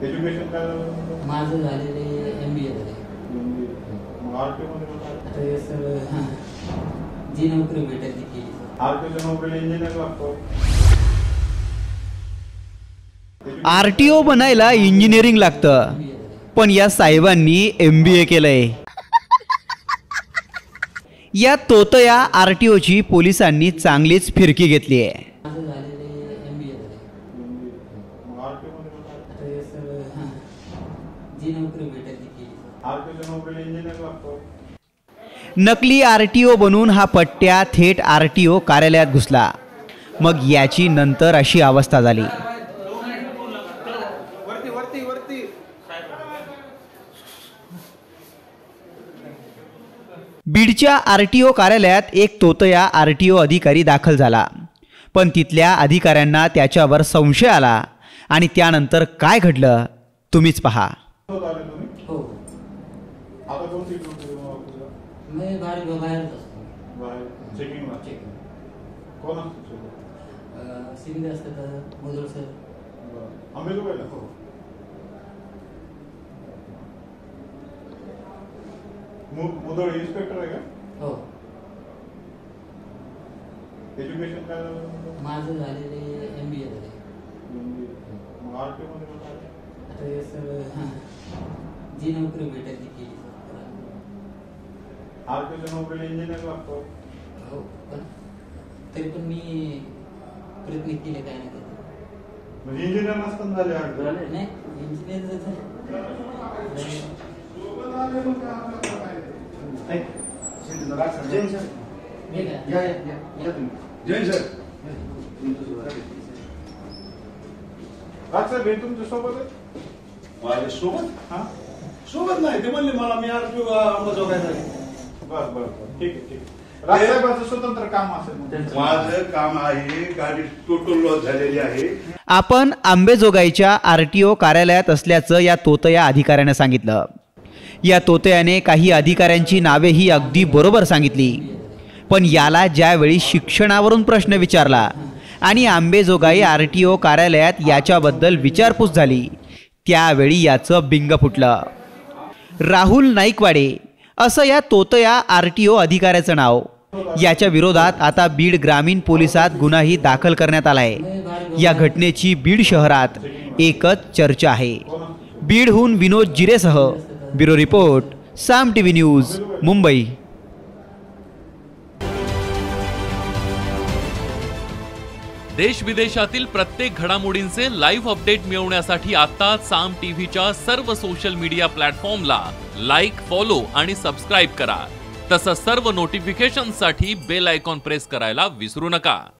Education काय झालं? माझं झालेले MBA झाले. मग आरटीओ मध्ये आता हे सगळं जी नोकरी भेटेल ती केली. आरटीओच्या नोकरीला इंजिनियर लागतो. आरटीओ बनायला इंजिनिअरिंग लागतं, पण या साहेबांनी MBA केलंय. या तोतया आरटीओची पोलिसांनी चांगलीच फिरकी घेतली आहे. माझं झालेले MBA झाले. मग आरटीओ मध्ये आता हे सगळं जी नोकरी भेटेल ती केली. आरटीओच्या नोकरीला इंजिनियर लागतो. नकली आरटीओ बनून हा पट्ट्या थेट आरटीओ कार्यालयात घुसला. मग याची नंतर अशी अवस्था झाली. बीडच्या आरटीओ कार्यालयात एक तोतया आरटीओ अधिकारी दाखल झाला, पण तिथल्या अधिकाऱ्यांना त्याच्यावर संशय आला आणि त्यानंतर काय घडलं तुम्हीच पहा. हो. आता कोणती ड्युटी ऑफिसला? मी बाहेरच असतो. बाहेर चेकिंगला. कोण असतो? सिंध असतात मुदळ सर. अंबेजोगाईला. हो. मुदळ इन्स्पेक्टर आहे का? हो. एज्युकेशन काय झालं? माझं झालेले MBA झाले. मग आरटीओ मध्ये आता हे सगळं जी नोकरी भेटेल ती केली. आरटीओच्या नोकरीला इंजिनियर लागतो. हो, पण तरी पण मी प्रयत्न केले काय नाही. म्हणजे इंजिनियर नसताना झाले? नाही, इंजिनियर जैन सर राज हे तुमच्या सोबत आहे? माझ्या सोबत? हा, सोबत नाही, ते म्हणले मला मी आरटीओ अंमलबजावणी झाली. बस बस ठीक आहे ठीक आहे. राजसाहेबांचं स्वतंत्र काम असेल. माझं काम आहे, गाडी टोटल लॉस झालेली आहे. आपण आंबेजोगाईच्या आरटीओ कार्यालयात असल्याचं या तोतया अधिकाऱ्याने सांगितलं. या तोतयाने काही अधिकाऱ्यांची नावेही अगदी बरोबर सांगितली, पण याला ज्यावेळी शिक्षणावरून प्रश्न विचारला आणि आंबेजोगाई आरटीओ कार्यालयात याच्याबद्दल विचारपूस झाली, त्यावेळी याचं बिंग फुटलं. राहुल नाईकवाडे असं या तोतया आरटीओ अधिकाऱ्याचं नाव. याच्या विरोधात आता बीड ग्रामीण पोलिसात गुन्हाही दाखल करण्यात आलाय. या घटनेची बीड शहरात एकच चर्चा आहे. बीडहून विनोद जिरेसह bureau report, Saam TV news, Mumbai. देश विदेशातील प्रत्येक घडामोडींचे लाईव्ह अपडेट मिळवण्यासाठी आता साम टीव्हीच्या सर्व सोशल मीडिया प्लॅटफॉर्मला लाईक, फॉलो आणि सबस्क्राईब करा. तसंच सर्व नोटिफिकेशनसाठी बेल आयकॉन प्रेस करायला विसरू नका.